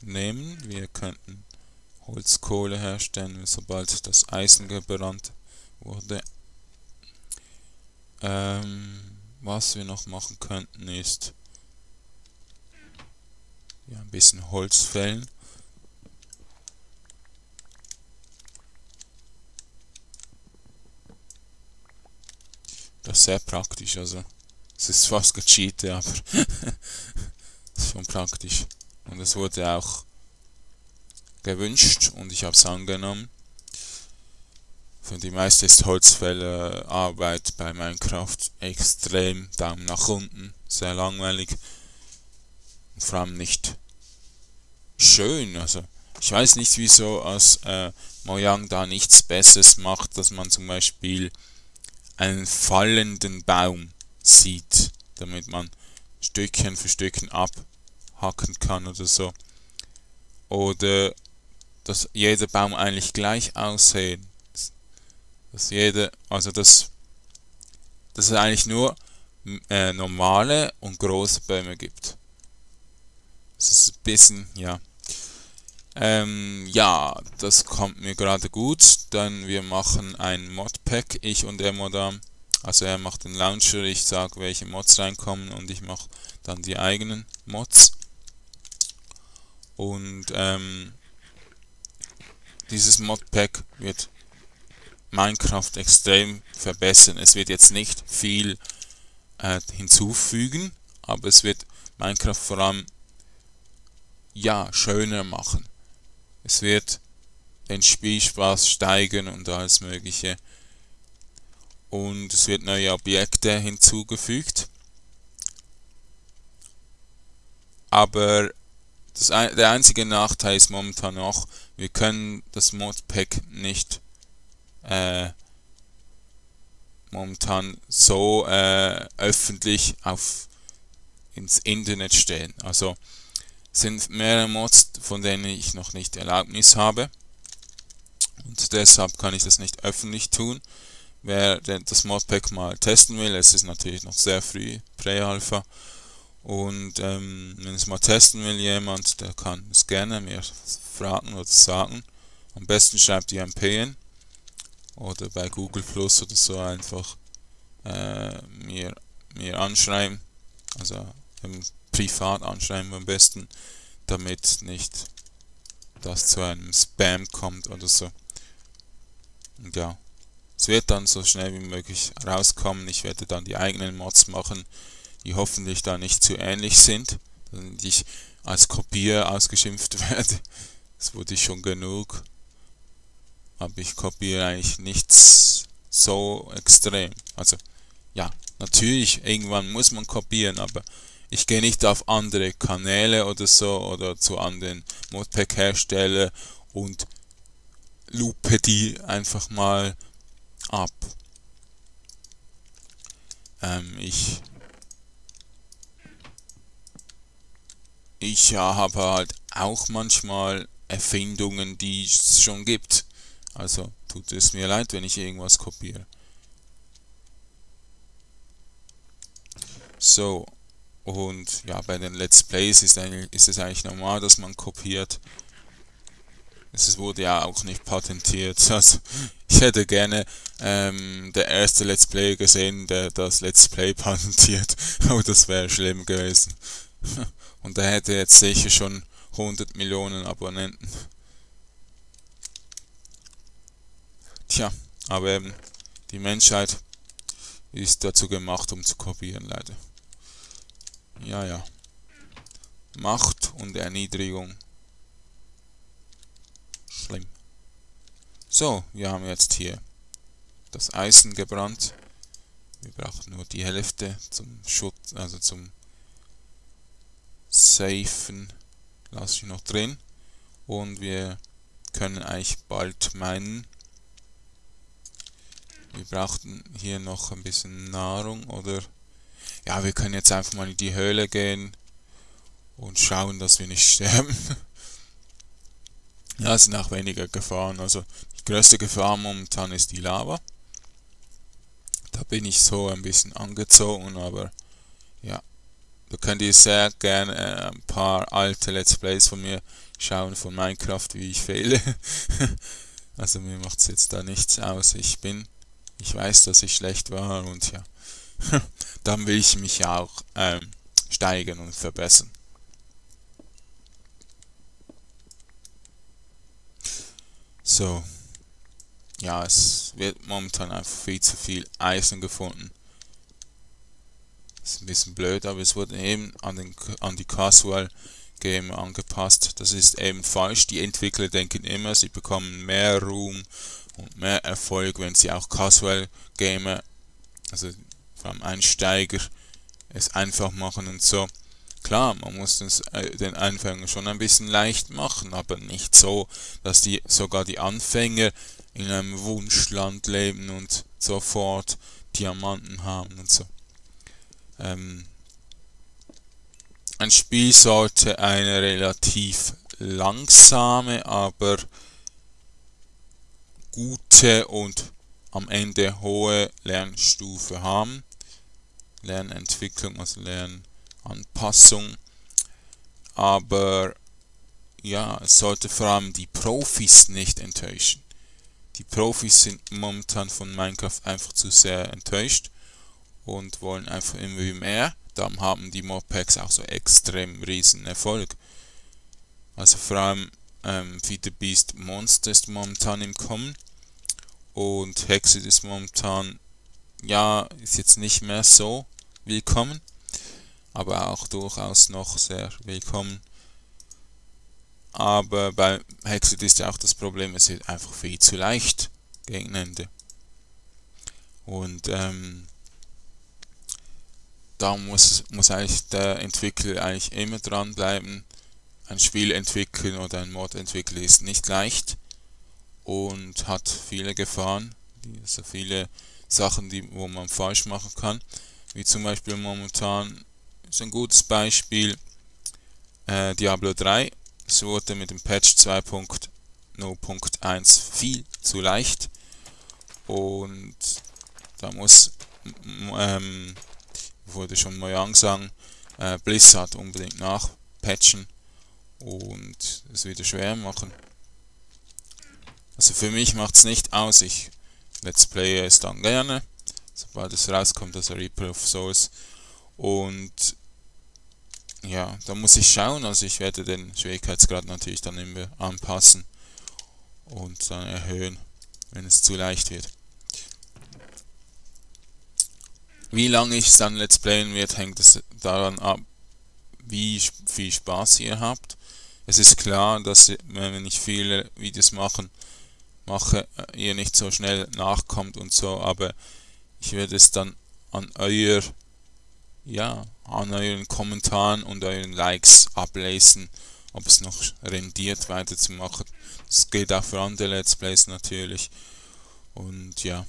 nehmen. Wir könnten Holzkohle herstellen, sobald das Eisen gebrannt wurde. Was wir noch machen könnten ist ja, ein bisschen Holz fällen. Das ist sehr praktisch, also es ist fast gecheatet, aber es ist schon praktisch. Und es wurde auch gewünscht und ich habe es angenommen. Für die meiste ist Holzfällerarbeit bei Minecraft extrem Daumen nach unten, sehr langweilig und vor allem nicht schön. Also ich weiß nicht, wieso als Mojang da nichts Besseres macht, dass man zum Beispiel einen fallenden Baum sieht, damit man Stückchen für Stückchen abhacken kann oder so. Oder dass jeder Baum eigentlich gleich aussieht. Dass es eigentlich nur normale und große Bäume gibt. Das ist ein bisschen, ja. Ja, das kommt mir gerade gut, denn wir machen ein Modpack, ich und Emodam. Also er macht den Launcher, ich sage, welche Mods reinkommen und ich mache dann die eigenen Mods. Und dieses Modpack wird Minecraft extrem verbessern. Es wird jetzt nicht viel hinzufügen, aber es wird Minecraft vor allem ja schöner machen. Es wird den Spielspaß steigern und alles Mögliche. Und es wird neue Objekte hinzugefügt. Aber der einzige Nachteil ist momentan noch, wir können das Modpack nicht momentan so öffentlich ins Internet stellen. Also sind mehrere Mods, von denen ich noch nicht Erlaubnis habe und deshalb kann ich das nicht öffentlich tun. Wer das Modpack mal testen will, es ist natürlich noch sehr früh, Pre-Alpha, und wenn es mal testen will jemand, der kann es gerne mir fragen oder sagen. Am besten schreibt ihr MPN oder bei Google Plus oder so einfach mir anschreiben, also privat anschreiben am besten, damit nicht das zu einem Spam kommt oder so. Und ja, es wird dann so schnell wie möglich rauskommen. Ich werde dann die eigenen Mods machen, die hoffentlich da nicht zu ähnlich sind, dass ich als Kopier ausgeschimpft werde. Das wurde ich schon genug. Aber ich kopiere eigentlich nichts so extrem. Also ja, natürlich, irgendwann muss man kopieren, aber ich gehe nicht auf andere Kanäle oder so oder zu anderen Modpack-Hersteller und lupe die einfach mal ab. Ich habe halt auch manchmal Erfindungen, die es schon gibt. Also tut es mir leid, wenn ich irgendwas kopiere. So, und ja, bei den Let's Plays ist es eigentlich normal, dass man kopiert. Es wurde ja auch nicht patentiert. Also, ich hätte gerne der erste Let's Play gesehen, der das Let's Play patentiert. Aber das wäre schlimm gewesen. Und der hätte jetzt sicher schon 100 Millionen Abonnenten. Tja, aber eben, die Menschheit ist dazu gemacht, um zu kopieren, leider. Ja, ja. Macht und Erniedrigung. Schlimm. So, wir haben jetzt hier das Eisen gebrannt. Wir brauchen nur die Hälfte zum Schutz, also zum Safen. Lasse ich noch drin. Und wir können eigentlich bald meinen. Wir brauchten hier noch ein bisschen Nahrung, oder ja, wir können jetzt einfach mal in die Höhle gehen und schauen, dass wir nicht sterben. Ja, es sind auch weniger Gefahren. Also die größte Gefahr momentan ist die Lava. Da bin ich so ein bisschen angezogen, aber ja, Da könnt ihr sehr gerne ein paar alte Let's Plays von mir schauen von Minecraft, wie ich fehle. Also mir macht es jetzt da nichts aus. Ich weiß, dass ich schlecht war und ja, dann will ich mich ja auch steigern und verbessern. So, ja, es wird momentan einfach viel zu viel Eisen gefunden. Ist ein bisschen blöd, aber es wurde eben an die Casual Gamer angepasst. Das ist eben falsch. Die Entwickler denken immer, sie bekommen mehr Ruhm und mehr Erfolg, wenn sie auch Casual Gamer, also vor allem Einsteiger, es einfach machen und so. Klar, man muss den Anfänger schon ein bisschen leicht machen, aber nicht so, dass sogar die Anfänger in einem Wunschland leben und sofort Diamanten haben und so. Ein Spiel sollte eine relativ langsame, aber gute und am Ende hohe Lernstufe haben. Lernentwicklung, also Lernanpassung. Aber ja, es sollte vor allem die Profis nicht enttäuschen. Die Profis sind momentan von Minecraft einfach zu sehr enttäuscht und wollen einfach immer mehr. Darum haben die Modpacks auch so extrem riesen Erfolg. Also vor allem Feed the Beast Monster ist momentan im Kommen und Hexed ist momentan, ja, ist jetzt nicht mehr so willkommen, aber auch durchaus noch sehr willkommen. Aber bei Hexed ist ja auch das Problem, es wird einfach viel zu leicht gegen Ende. Und da muss eigentlich der Entwickler eigentlich immer dranbleiben. Ein Spiel entwickeln oder ein Mod entwickeln ist nicht leicht und hat viele Gefahren, also viele Sachen, wo man falsch machen kann. Wie zum Beispiel momentan ist ein gutes Beispiel Diablo 3. Es wurde mit dem Patch 2.0.1 viel zu leicht und da wurde schon Mojang sagen, Blizzard unbedingt nachpatchen und es wieder schwer machen. Also für mich macht es nicht aus, ich Let's Playe es dann gerne, sobald es rauskommt, also Reaper of Souls. Und ja, da muss ich schauen, also ich werde den Schwierigkeitsgrad natürlich dann immer anpassen und dann erhöhen, wenn es zu leicht wird. Wie lange ich es dann Let's Playen wird, hängt es daran ab, wie viel Spaß ihr habt. Es ist klar, dass wenn ich viele Videos mache, ihr nicht so schnell nachkommt und so, aber ich werde es dann an euren Kommentaren und euren Likes ablesen, ob es noch rendiert weiterzumachen. Das gilt auch für andere Let's Plays natürlich. Und ja.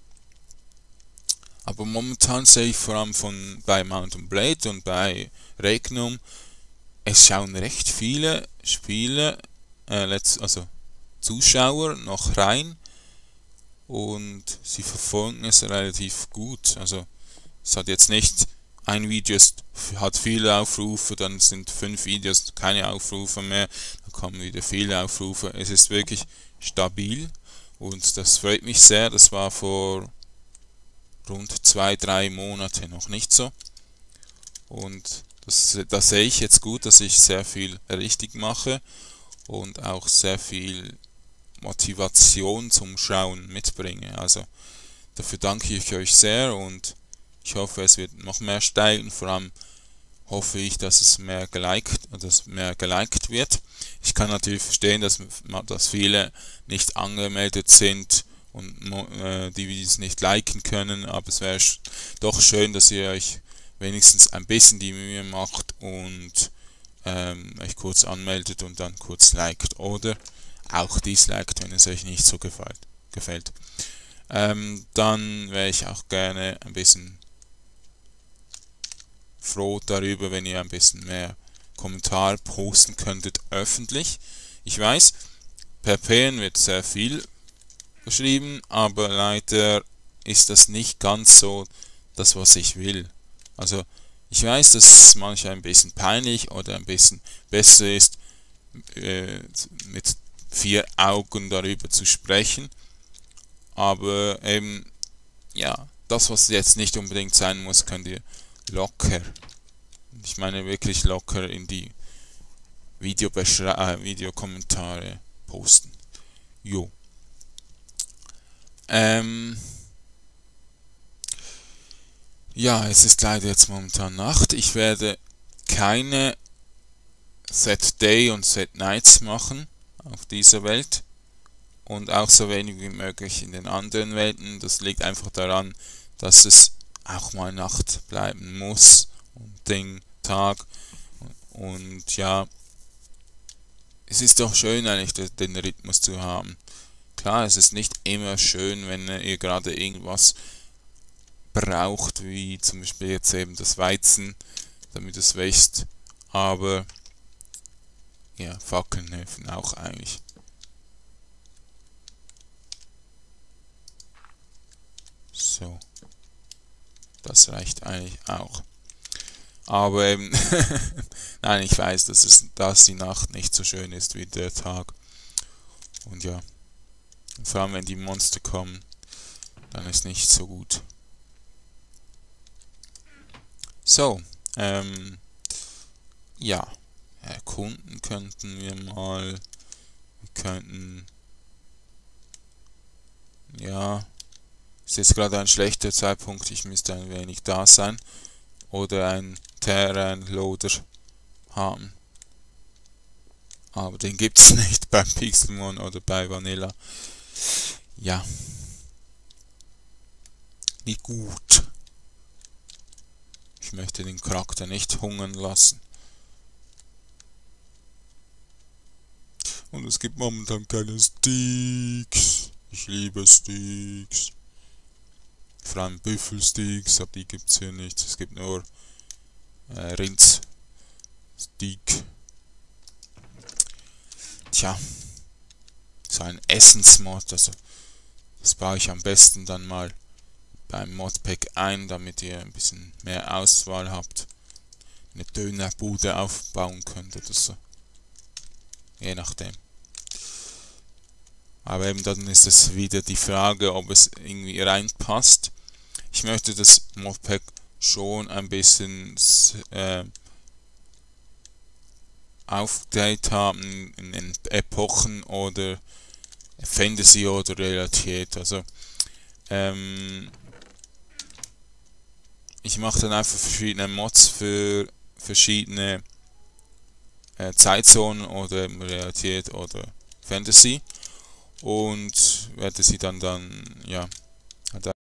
Aber momentan sehe ich vor allem bei Mount & Blade und bei Regnum, es schauen recht viele Spiele, also Zuschauer noch rein und sie verfolgen es relativ gut. Also es hat jetzt nicht ein Video hat viele Aufrufe, dann sind 5 Videos keine Aufrufe mehr, dann kommen wieder viele Aufrufe. Es ist wirklich stabil und das freut mich sehr. Das war vor rund 2-3 Monate noch nicht so. Und das sehe ich jetzt gut, dass ich sehr viel richtig mache und auch sehr viel Motivation zum Schauen mitbringe. Also dafür danke ich euch sehr und ich hoffe, es wird noch mehr steigen. Vor allem hoffe ich, dass es mehr geliked wird. Ich kann natürlich verstehen, dass viele nicht angemeldet sind und die Videos nicht liken können, aber es wäre doch schön, dass ihr euch wenigstens ein bisschen die Mühe macht und euch kurz anmeldet und dann kurz liked oder auch disliked, wenn es euch nicht so gefällt. Dann wäre ich auch gerne ein bisschen froh darüber, wenn ihr ein bisschen mehr Kommentar posten könntet öffentlich. Ich weiß, per PN wird sehr viel geschrieben, aber leider ist das nicht ganz so das, was ich will. Also Ich weiß, dass es manchmal ein bisschen peinlich oder ein bisschen besser ist, mit 4 Augen darüber zu sprechen, aber eben, ja, das, was jetzt nicht unbedingt sein muss, könnt ihr locker, ich meine wirklich locker, in die Videokommentare posten. Jo. Ja, es ist leider jetzt momentan Nacht. Ich werde keine Set Day und Set Nights machen auf dieser Welt und auch so wenig wie möglich in den anderen Welten. Das liegt einfach daran, dass es auch mal Nacht bleiben muss und den Tag. Und ja, es ist doch schön eigentlich den Rhythmus zu haben. Klar, es ist nicht immer schön, wenn ihr gerade irgendwas braucht, wie zum Beispiel jetzt eben das Weizen, damit es wächst, aber ja, Fackeln helfen auch eigentlich. So, das reicht eigentlich auch. Aber eben, nein, ich weiß, dass die Nacht nicht so schön ist wie der Tag. Und ja, vor allem wenn die Monster kommen, dann ist nicht so gut. So, ja, erkunden könnten wir mal. Wir könnten, ja, ist jetzt gerade ein schlechter Zeitpunkt, ich müsste ein wenig da sein. Oder ein Terrain-Loader haben. Aber den gibt's nicht beim Pixelmon oder bei Vanilla. Ja. Nicht gut. Ich möchte den Charakter nicht hungern lassen. Und es gibt momentan keine Sticks. Ich liebe Sticks. Vor allem Büffelsteaks, aber die gibt's hier nicht. Es gibt nur Rindssteak. Tja, so ein Essensmod, also das baue ich am besten dann mal beim Modpack ein, damit ihr ein bisschen mehr Auswahl habt. Eine Dönerbude aufbauen könnt oder so. Je nachdem. Aber eben dann ist es wieder die Frage, ob es irgendwie reinpasst. Ich möchte das Modpack schon ein bisschen aufgeteilt haben in Epochen oder Fantasy oder Realität. Also ich mache dann einfach verschiedene Mods für verschiedene Zeitzonen oder Realität oder Fantasy und werde sie dann ja